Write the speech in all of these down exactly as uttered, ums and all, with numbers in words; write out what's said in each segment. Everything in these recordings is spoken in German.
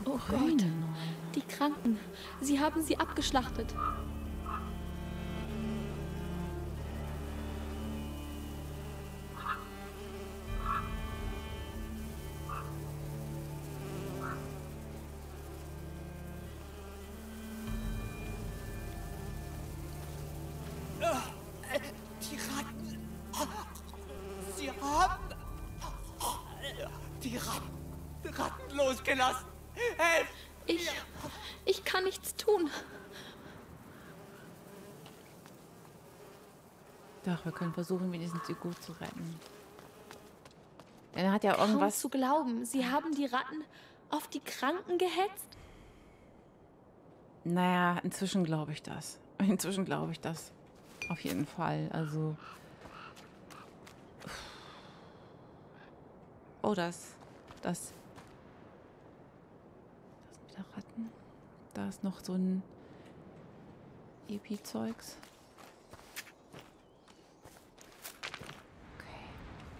Oh Gott, die Kranken. Sie haben sie abgeschlachtet. Die Ratten. Sie haben die Ratten, Ratten losgelassen. Helft! Ich, ich kann nichts tun. Doch, wir können versuchen, wenigstens die gut zu retten. Denn er hat ja Kaum irgendwas... zu glauben, sie haben die Ratten auf die Kranken gehetzt? Naja, inzwischen glaube ich das. Inzwischen glaube ich das. Auf jeden Fall. Also... Oh, das... Das... Das sind wieder Ratten. Da ist noch so ein... Epi-Zeugs. Okay.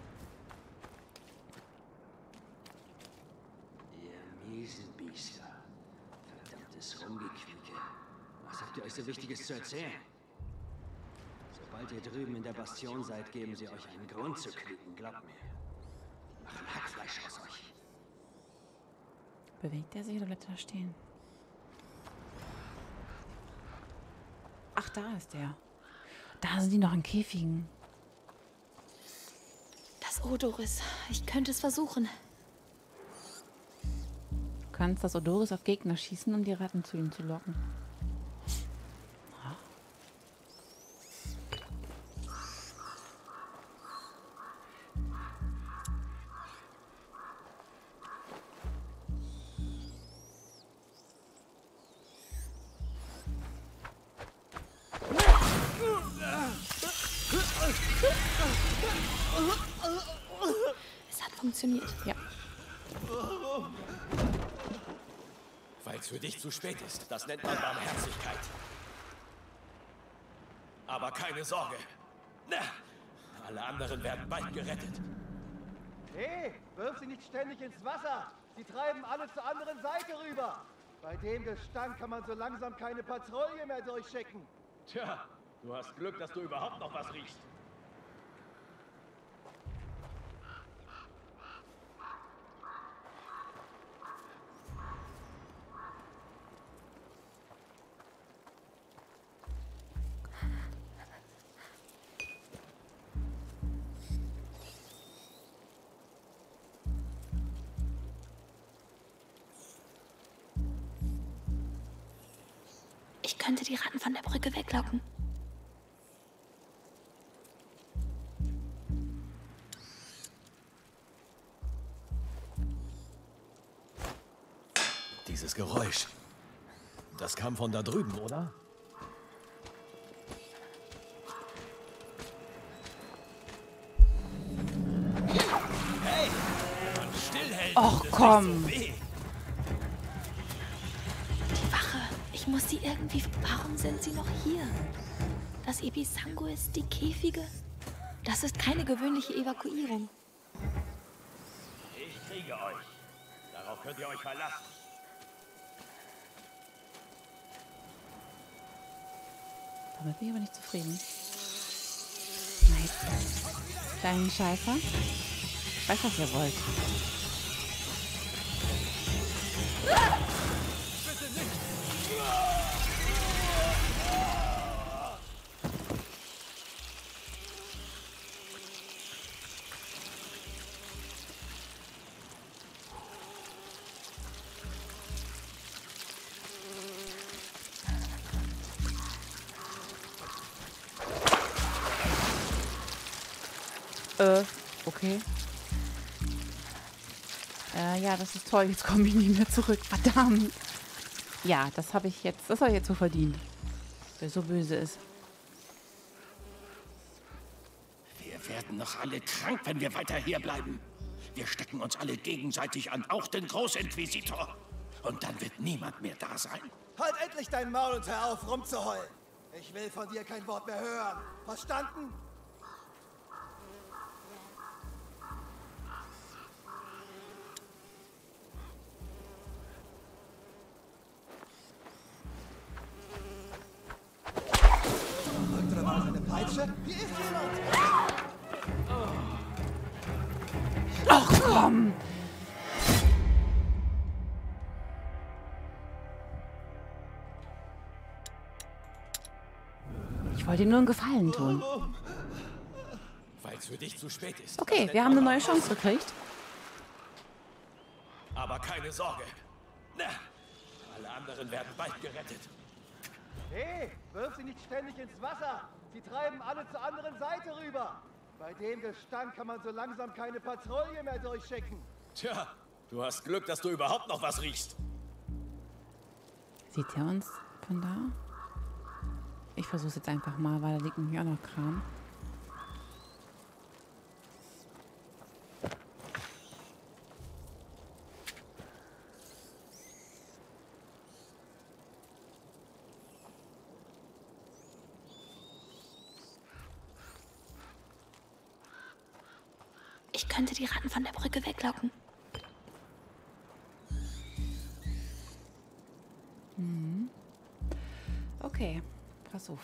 Ihr miesen Biester. Verdammtes Rumgequieke. Was habt ihr euch so Wichtiges zu erzählen? Sobald ihr drüben in der Bastion seid, geben sie euch einen Grund zu quieken, glaubt mir. Die machen Hackfleisch aus euch. Bewegt er sich oder bleibt er da stehen? Ach, da ist der. Da sind die noch in Käfigen. Das Odoris. Ich könnte es versuchen. Du kannst das Odoris auf Gegner schießen, um die Ratten zu ihm zu locken. Es hat funktioniert. Ja. Weil es für dich zu spät ist. Das nennt man Barmherzigkeit. Aber keine Sorge. Na, alle anderen werden bald gerettet. Hey, wirf sie nicht ständig ins Wasser. Sie treiben alle zur anderen Seite rüber. Bei dem Gestank kann man so langsam keine Patrouille mehr durchschicken. Tja, du hast Glück, dass du überhaupt noch was riechst. Ich könnte die Ratten von der Brücke weglocken. Dieses Geräusch. Das kam von da drüben, oder? Hey! Mann, stillhalten! Och, das komm! tut so weh. Die Wache. Ich muss sie irgendwie... Warum sind sie noch hier? Das Episango ist die Käfige. Das ist keine gewöhnliche Evakuierung. Ich kriege euch. Darauf könnt ihr euch verlassen. Damit bin ich aber nicht zufrieden. Nein. Kleinen Scheißer. Ich weiß, was ihr wollt. Äh, okay. Äh, ja, das ist toll. Jetzt komme ich nicht mehr zurück. Verdammt. Ja, das habe ich jetzt, das habe ich jetzt so verdient. Wer so böse ist. Wir werden noch alle krank, wenn wir weiter hier bleiben. Wir stecken uns alle gegenseitig an, auch den Großinquisitor. Und dann wird niemand mehr da sein. Halt endlich dein Maul und hör auf, rumzuheulen. Ich will von dir kein Wort mehr hören. Verstanden? Hilfe! Hier ist jemand! Ach komm! Ich wollte ihm nur einen Gefallen tun. Weil es für dich zu spät ist. Okay, wir haben eine neue Chance gekriegt. Aber keine Sorge. Na, alle anderen werden bald gerettet. Hey, wirf sie nicht ständig ins Wasser! Sie treiben alle zur anderen Seite rüber! Bei dem Gestank kann man so langsam keine Patrouille mehr durchschicken. Tja, du hast Glück, dass du überhaupt noch was riechst. Sieht er uns von da? Ich versuche es jetzt einfach mal, weil da liegt nämlich auch noch Kram. Ich könnte die Ratten von der Brücke weglocken. Mhm. Okay, Versuch.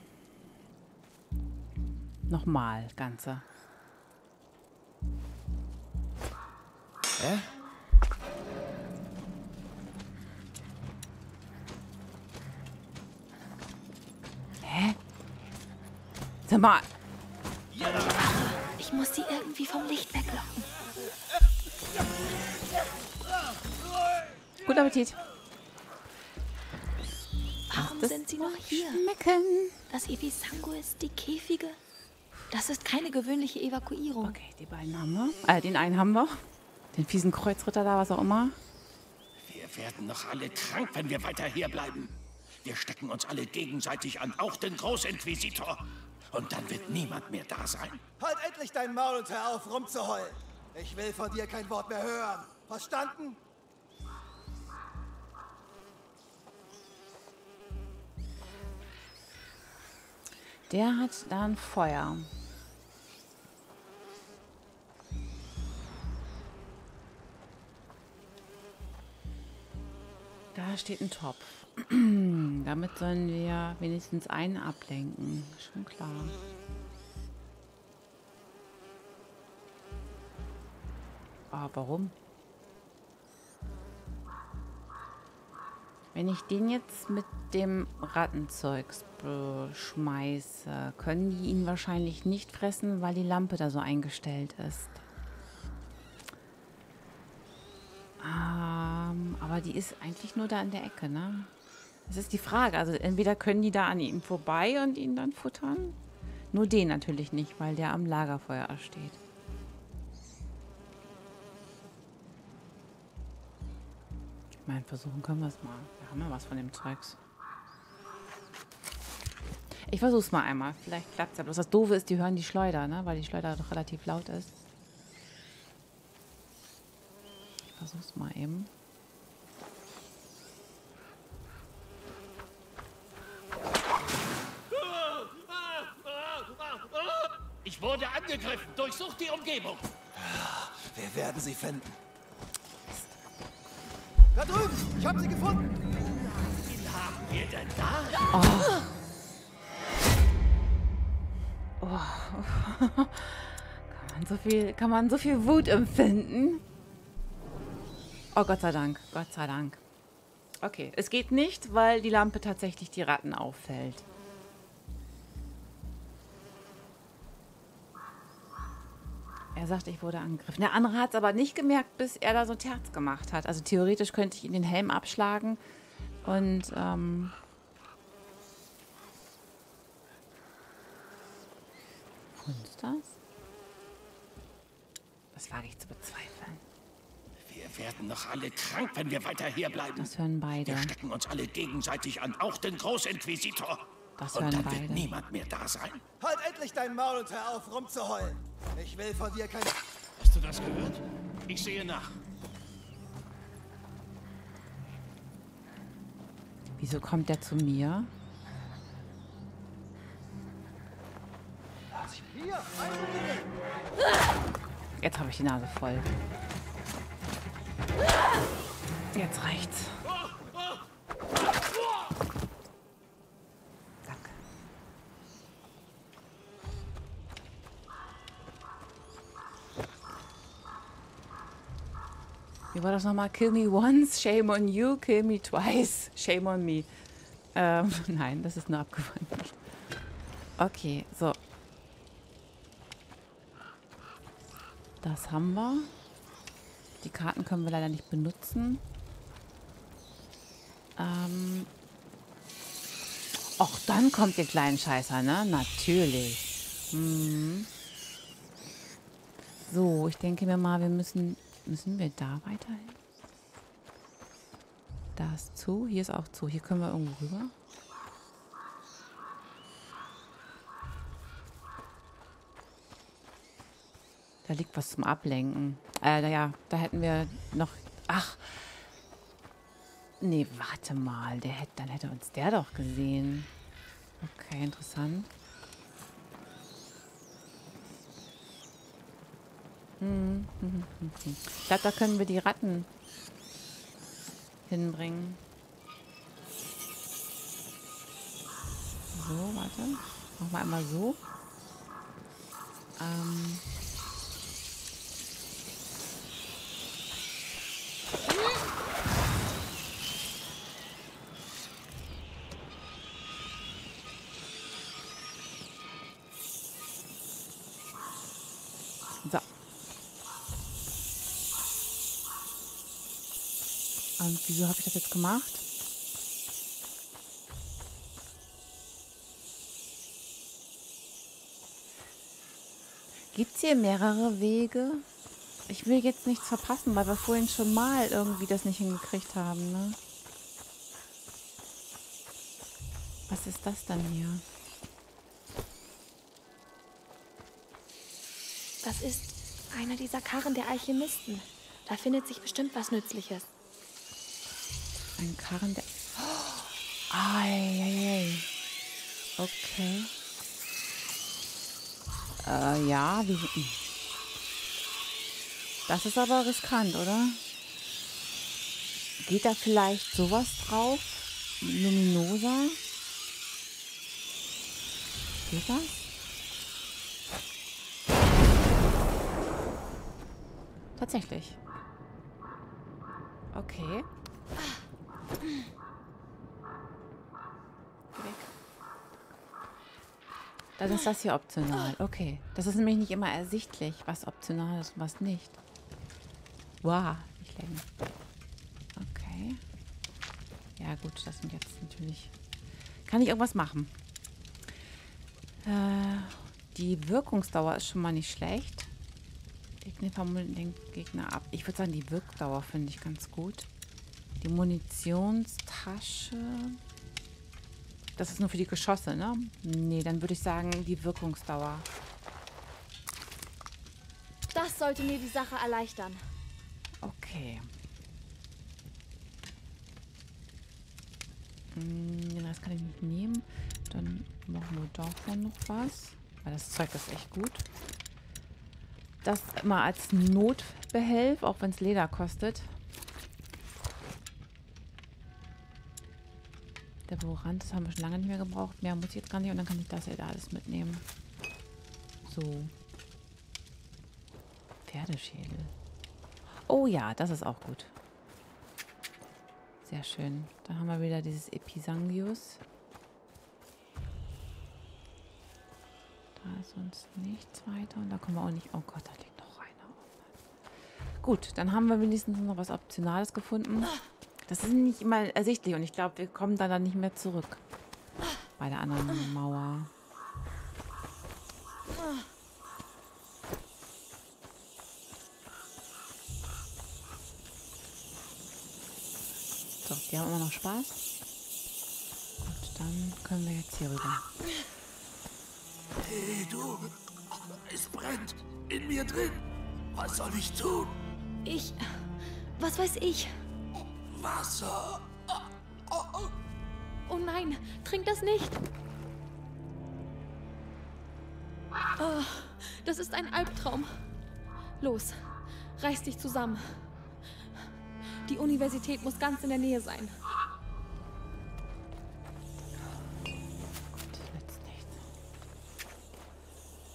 Nochmal, Ganze. Hä? Hä? Sag mal. Ich muss sie irgendwie vom Licht weglocken. Guten Appetit. Warum Das sind sie noch hier? Schmecken. Das Ebisanguis, die Käfige. Das ist keine gewöhnliche Evakuierung. Okay, die beiden haben wir. Äh, den einen haben wir. Den fiesen Kreuzritter da, was auch immer. Wir werden noch alle krank, wenn wir weiter hier bleiben. Wir stecken uns alle gegenseitig an, auch den Großinquisitor. Und dann wird niemand mehr da sein. Halt endlich dein Maul und hör auf, rumzuheulen. Ich will von dir kein Wort mehr hören. Verstanden? Der hat da ein Feuer. Da steht ein Topf. Damit sollen wir wenigstens einen ablenken. Schon klar. Ah, warum? Wenn ich den jetzt mit dem Rattenzeugs beschmeiße, können die ihn wahrscheinlich nicht fressen, weil die Lampe da so eingestellt ist. Ähm, aber die ist eigentlich nur da in der Ecke, ne? Das ist die Frage. Also entweder können die da an ihm vorbei und ihn dann futtern. Nur den natürlich nicht, weil der am Lagerfeuer steht. Ich meine, versuchen können wir es mal. Wir haben ja was von dem Zeugs. Ich versuch's mal einmal. Vielleicht klappt's ja. Bloß das Doofe ist, die hören die Schleuder, ne? Weil die Schleuder doch relativ laut ist. Ich versuch's mal eben. Ich wurde angegriffen. Durchsucht die Umgebung. Wir werden sie finden. Da drüben! Ich habe sie gefunden! Wen haben wir denn da? Oh. Oh. Kann man so viel, kann man so viel Wut empfinden? Oh, Gott sei Dank. Gott sei Dank. Okay, es geht nicht, weil die Lampe tatsächlich die Ratten auffällt. Er sagt, ich wurde angegriffen. Der andere hat es aber nicht gemerkt, bis er da so Terz gemacht hat. Also theoretisch könnte ich ihn den Helm abschlagen und ähm wo ist das? Das wage ich zu bezweifeln. Wir werden noch alle krank, wenn wir weiter hier bleiben. Das hören beide. Wir stecken uns alle gegenseitig an, auch den Großinquisitor. Das Und hören dann beide. wird niemand mehr da sein. Halt endlich dein Maul und hör auf, rumzuheulen. Ich will von dir kein... Hast du das gehört? Ich sehe nach. Wieso kommt der zu mir? Hier, einbringen! Jetzt habe ich die Nase voll. Jetzt reicht's. Danke. Wie war das nochmal? Kill me once, shame on you, kill me twice, shame on me. Ähm, nein, das ist nur abgewandelt. Okay, so. Das haben wir. Die Karten können wir leider nicht benutzen. Ähm. Och, dann kommt ihr kleinen Scheißer, ne? Natürlich. Hm. So, ich denke mir mal, wir müssen... Müssen wir da weiterhin? Da ist zu. Hier ist auch zu. Hier können wir irgendwo rüber. Da liegt was zum Ablenken. Äh, naja, da hätten wir noch... Ach. Nee, warte mal. Der hätte, dann hätte uns der doch gesehen. Okay, interessant. Hm, hm, hm, hm. Ich glaube, da können wir die Ratten hinbringen. So, warte. Machen wir einmal so. Ähm... So. Und wieso habe ich das jetzt gemacht? Gibt es hier mehrere Wege? Ich will jetzt nichts verpassen, weil wir vorhin schon mal irgendwie das nicht hingekriegt haben, ne? Was ist das dann hier? Das ist einer dieser Karren der Alchemisten. Da findet sich bestimmt was Nützliches. Ein Karren der... Eieiei. Okay. Äh, ja, wie... Das ist aber riskant, oder? Geht da vielleicht sowas drauf? Luminosa? Geht das? Tatsächlich. Okay. Weg. Dann ist das hier optional. Okay. Das ist nämlich nicht immer ersichtlich, was optional ist und was nicht. Wow, nicht lecken. Okay. Ja gut, das sind jetzt natürlich... Kann ich irgendwas machen? Äh, die Wirkungsdauer ist schon mal nicht schlecht. Gegner vermuten den Gegner ab. Ich würde sagen, die Wirkdauer finde ich ganz gut. Die Munitionstasche. Das ist nur für die Geschosse, ne? Nee, dann würde ich sagen, die Wirkungsdauer. Das sollte mir die Sache erleichtern. Okay. Den Rest kann ich nicht nehmen. Dann machen wir davon noch was. Weil das Zeug ist echt gut. Das immer als Notbehelf, auch wenn es Leder kostet. Der Vorrand, das haben wir schon lange nicht mehr gebraucht. Mehr muss ich jetzt gar nicht und dann kann ich das hier alles mitnehmen. So. Pferdeschädel. Oh ja, das ist auch gut. Sehr schön. Dann haben wir wieder dieses Episangius. Da ist sonst nichts weiter. Und da kommen wir auch nicht... Oh Gott, da liegt noch einer. Gut, dann haben wir wenigstens noch was Optionales gefunden. Das ist nicht immer ersichtlich und ich glaube, wir kommen da dann nicht mehr zurück. Bei der anderen Mauer. So, die haben immer noch Spaß. Gut, dann können wir jetzt hier rüber. Hey, du. Es brennt. In mir drin. Was soll ich tun? Ich... Was weiß ich? Wasser. Oh nein, trink das nicht. Oh, das ist ein Albtraum. Los, reiß dich zusammen. Die Universität muss ganz in der Nähe sein. Gut, jetzt nichts.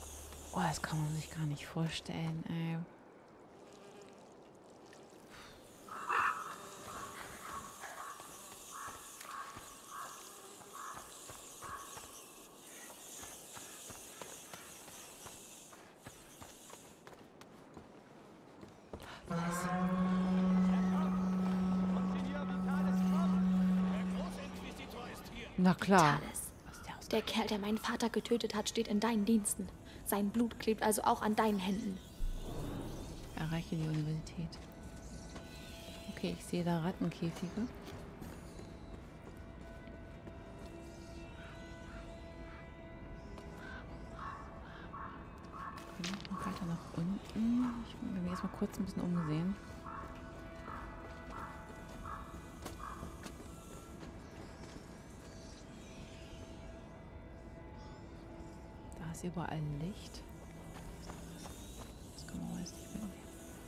Oh, das kann man sich gar nicht vorstellen, ey. Na klar. Thales, der Kerl, der meinen Vater getötet hat, steht in deinen Diensten. Sein Blut klebt also auch an deinen Händen. Erreiche die Universität. Okay, ich sehe da Rattenkäfige. Noch weiter nach unten. Ich will mich jetzt mal kurz ein bisschen umsehen. Da ist überall Licht. Das kann man weiß nicht mehr.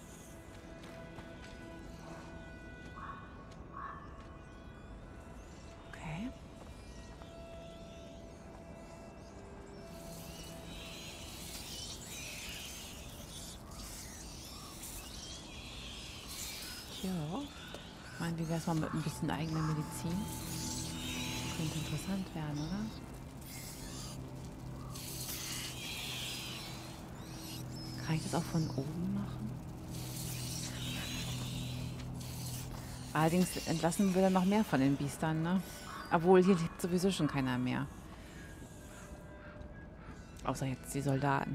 Okay. Ja. Ich meine, wie wäre es mal mit ein bisschen eigener Medizin? Könnte interessant werden, oder? Kann ich das auch von oben machen? Allerdings entlassen wir dann noch mehr von den Biestern, ne? Obwohl, hier lebt sowieso schon keiner mehr. Außer jetzt die Soldaten.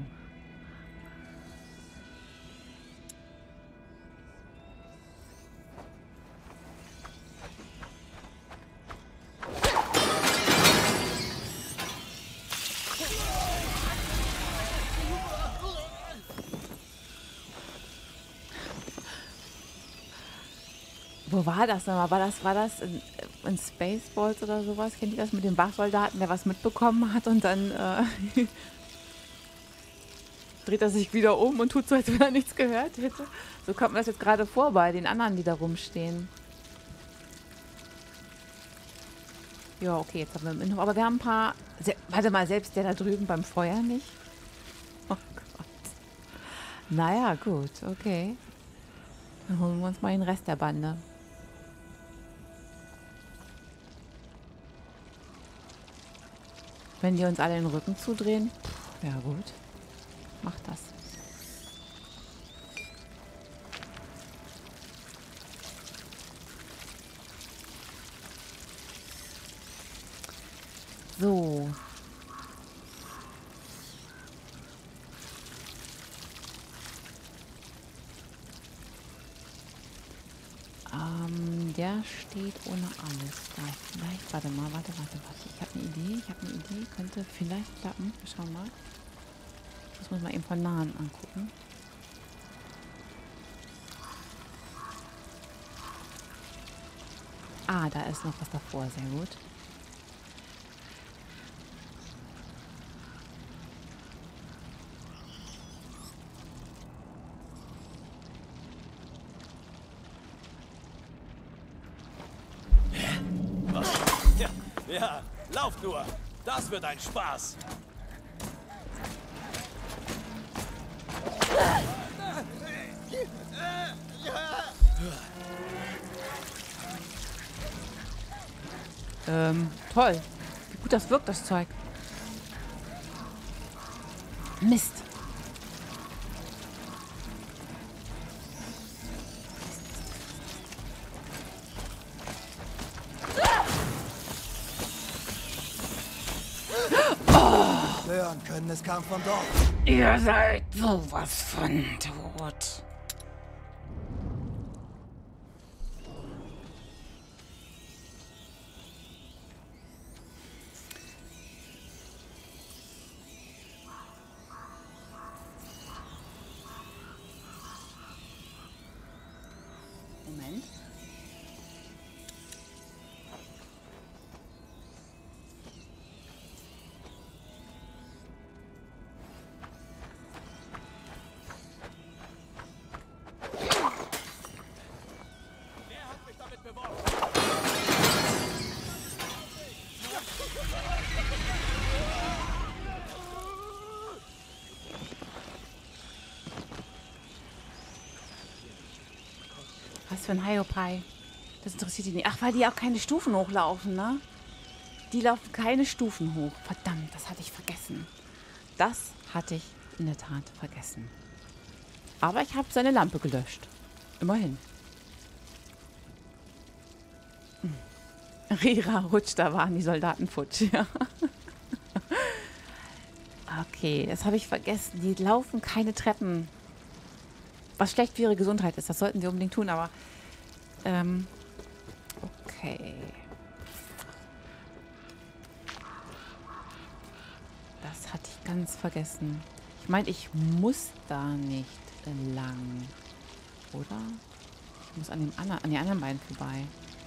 Wo war das nochmal? War das, war das in, in Spaceballs oder sowas? Kennt ihr das mit dem Wachsoldaten, der was mitbekommen hat und dann äh, dreht er sich wieder um und tut so, als wenn er nichts gehört hätte? So kommt mir das jetzt gerade vor bei den anderen, die da rumstehen. Ja, okay, jetzt haben wir im Inneren. Aber wir haben ein paar... Se Warte mal, selbst der da drüben beim Feuer nicht? Oh Gott. Naja, gut, okay. Dann holen wir uns mal den Rest der Bande. Wenn die uns alle den Rücken zudrehen, pff, ja gut. Macht das. So. Ähm, der steht ohne alles da. Vielleicht, warte mal, warte, warte, warte. Ich habe eine Idee, ich habe eine Idee. Könnte vielleicht klappen. Wir schauen mal. Das muss man eben von nahen angucken. Ah, da ist noch was davor. Sehr gut. Ja, ja, lauf nur. Das wird ein Spaß. Ähm, toll. Wie gut das wirkt, das Zeug. Mist. Hören können, es kam von dort. Ihr seid sowas von tot. Moment. Wer hat mich damit beworfen? Was für ein Hiopai. Das interessiert die nicht. Ach, weil die auch keine Stufen hochlaufen, ne? Die laufen keine Stufen hoch. Verdammt, das hatte ich vergessen. Das hatte ich in der Tat vergessen. Aber ich habe seine Lampe gelöscht. Immerhin. Hm. Rira rutscht, da waren die Soldaten futsch, ja. Okay, das habe ich vergessen. Die laufen keine Treppen. Was schlecht für ihre Gesundheit ist, das sollten sie unbedingt tun, aber... Ähm, okay. Das hatte ich ganz vergessen. Ich meine, ich muss da nicht lang. Oder? Ich muss an, dem anderen, an den anderen beiden vorbei.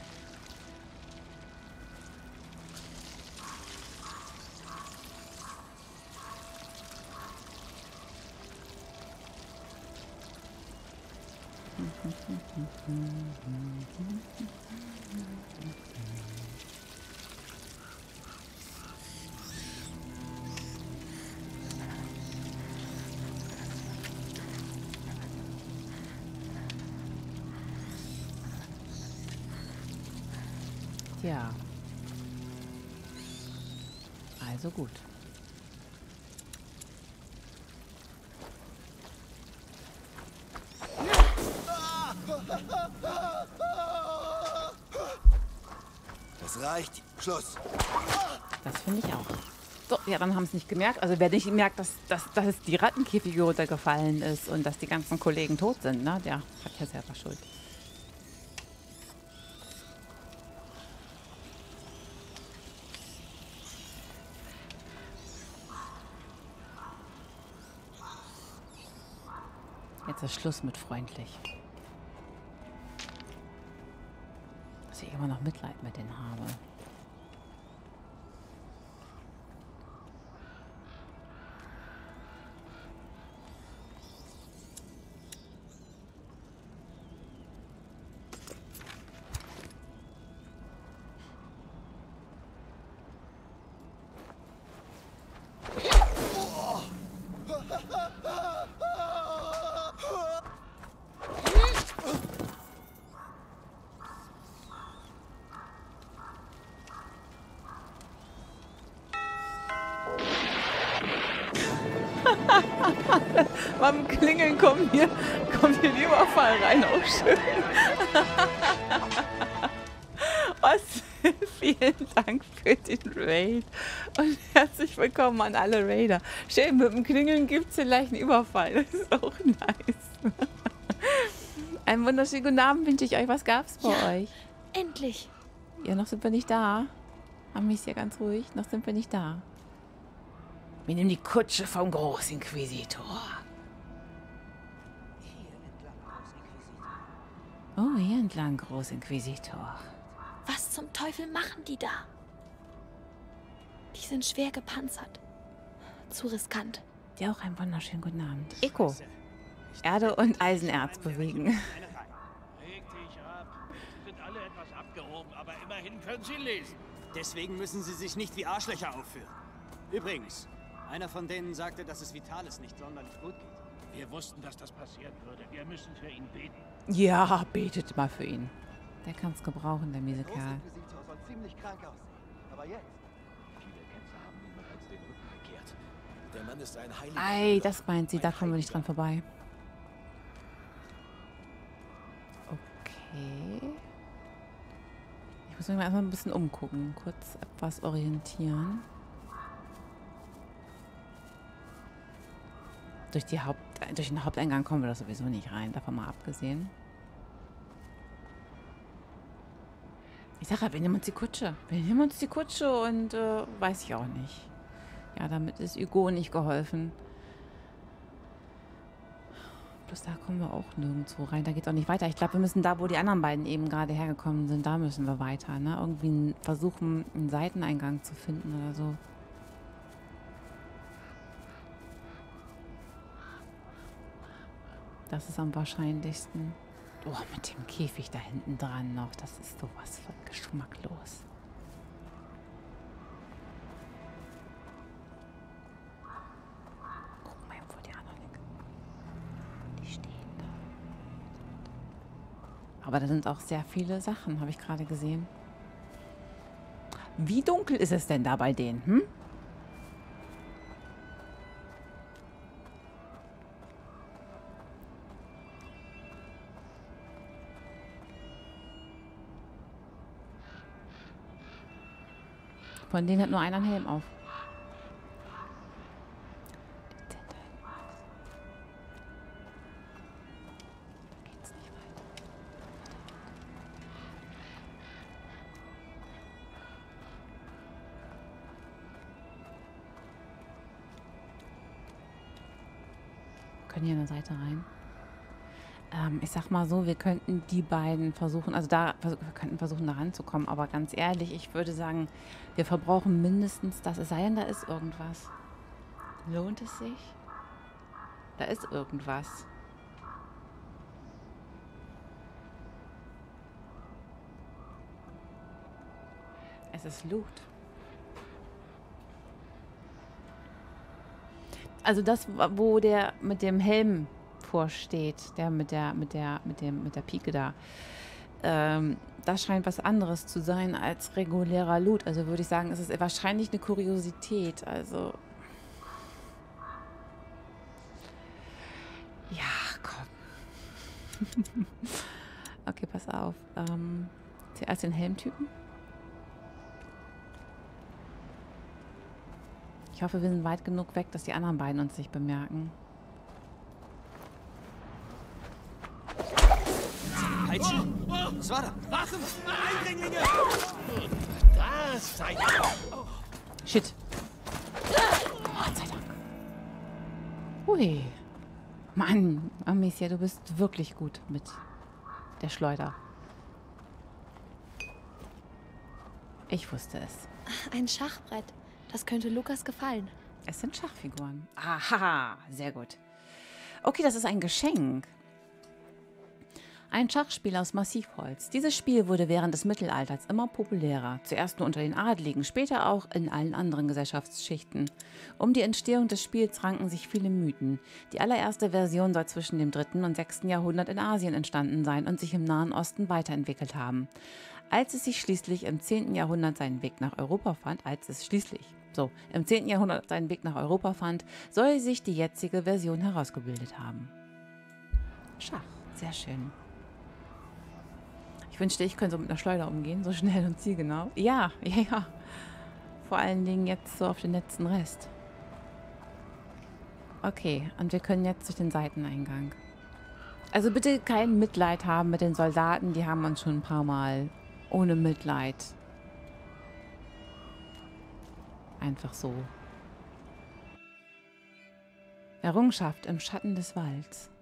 Ja. Also gut. Das reicht. Schluss. Das finde ich auch. So, ja, dann haben sie es nicht gemerkt. Also wer nicht merkt, dass, dass, dass es die Rattenkäfige runtergefallen ist und dass die ganzen Kollegen tot sind, ne? Der hat ja selber Schuld. Jetzt ist Schluss mit freundlich. Dass ich immer noch Mitleid mit denen habe. Beim Klingeln kommt hier, kommt hier die Überfall rein. Auch schön. Was? Vielen Dank für den Raid. Und herzlich willkommen an alle Raider. Schön, mit dem Klingeln gibt es vielleicht einen Überfall. Das ist auch nice. Einen wunderschönen guten Abend wünsche ich euch. Was gab's bei Ja, euch? endlich. Ja, noch sind wir nicht da. Ami ist ja ganz ruhig. Noch sind wir nicht da. Wir nehmen die Kutsche vom Großinquisitor. Oh, hier entlang, Großinquisitor. Was zum Teufel machen die da? Die sind schwer gepanzert. Zu riskant. Dir auch einen wunderschönen guten Abend. Eko. Erde und Eisenerz bewegen. Reg dich ab. Sie sind alle etwas abgehoben, aber immerhin können sie lesen. Deswegen müssen sie sich nicht wie Arschlöcher aufführen. Übrigens, einer von denen sagte, dass es Vitalis nicht sonderlich gut geht. Wir wussten, dass das passieren würde. Wir müssen für ihn beten. Ja, betet mal für ihn. Der kann's gebrauchen, der miese Kerl. Großinquisitor soll ziemlich krank aussehen. Aber jetzt? Viele Kämpfer haben ihm bereits den Rücken gekehrt. Der Mann ist ein Heiliger. Ei, das meint sie. Da kommen wir nicht dran vorbei. Okay. Ich muss mich mal erstmal ein bisschen umgucken. Kurz etwas orientieren. Durch, die Haupt, durch den Haupteingang kommen wir da sowieso nicht rein. Davon mal abgesehen. Ich sage ja, wir nehmen uns die Kutsche. Wir nehmen uns die Kutsche und äh, weiß ich auch nicht. Ja, damit ist Hugo nicht geholfen. Bloß da kommen wir auch nirgendwo rein. Da geht es auch nicht weiter. Ich glaube, wir müssen da, wo die anderen beiden eben gerade hergekommen sind, da müssen wir weiter. Ne? Irgendwie versuchen, einen Seiteneingang zu finden oder so. Das ist am wahrscheinlichsten. Oh, mit dem Käfig da hinten dran noch. Das ist sowas von geschmacklos. Guck mal, wo die anderen liegen. Die stehen da. Aber da sind auch sehr viele Sachen, habe ich gerade gesehen. Wie dunkel ist es denn da bei denen, hm? Von denen hat nur einer einen Helm auf. Geht's nicht weiter. Können hier an der Seite rein. Ähm, ich sag mal so, wir könnten die beiden versuchen, also da, wir könnten versuchen, da ranzukommen, aber ganz ehrlich, ich würde sagen, wir verbrauchen mindestens das, es sei denn, da ist irgendwas. Lohnt es sich? Da ist irgendwas. Es ist Loot. Also das, wo der mit dem Helm vorsteht, der mit der, mit der, mit dem, mit der Pike da. Ähm, das scheint was anderes zu sein als regulärer Loot. Also würde ich sagen, es ist wahrscheinlich eine Kuriosität. Also. Ja, komm. Okay, pass auf. Ähm, zuerst den Helmtypen. Ich hoffe, wir sind weit genug weg, dass die anderen beiden uns nicht bemerken. Peitsche? Was war da? Wachen! Eindringlinge! Das sei Shit. Gott sei Dank. Hui. Mann, Amicia, du bist wirklich gut mit der Schleuder. Ich wusste es. Ein Schachbrett. Das könnte Lukas gefallen. Es sind Schachfiguren. Aha, sehr gut. Okay, das ist ein Geschenk. Ein Schachspiel aus Massivholz. Dieses Spiel wurde während des Mittelalters immer populärer. Zuerst nur unter den Adligen, später auch in allen anderen Gesellschaftsschichten. Um die Entstehung des Spiels ranken sich viele Mythen. Die allererste Version soll zwischen dem dritten und sechsten Jahrhundert in Asien entstanden sein und sich im Nahen Osten weiterentwickelt haben. Als es sich schließlich im zehnten Jahrhundert seinen Weg nach Europa fand, als es schließlich, so, im zehnten Jahrhundert seinen Weg nach Europa fand, soll sich die jetzige Version herausgebildet haben. Schach, sehr schön. Ich wünschte, ich könnte so mit einer Schleuder umgehen, so schnell und zielgenau. Ja, ja, ja. Vor allen Dingen jetzt so auf den letzten Rest. Okay, und wir können jetzt durch den Seiteneingang. Also bitte kein Mitleid haben mit den Soldaten, die haben uns schon ein paar Mal ohne Mitleid. Einfach so. Errungenschaft im Schatten des Walds.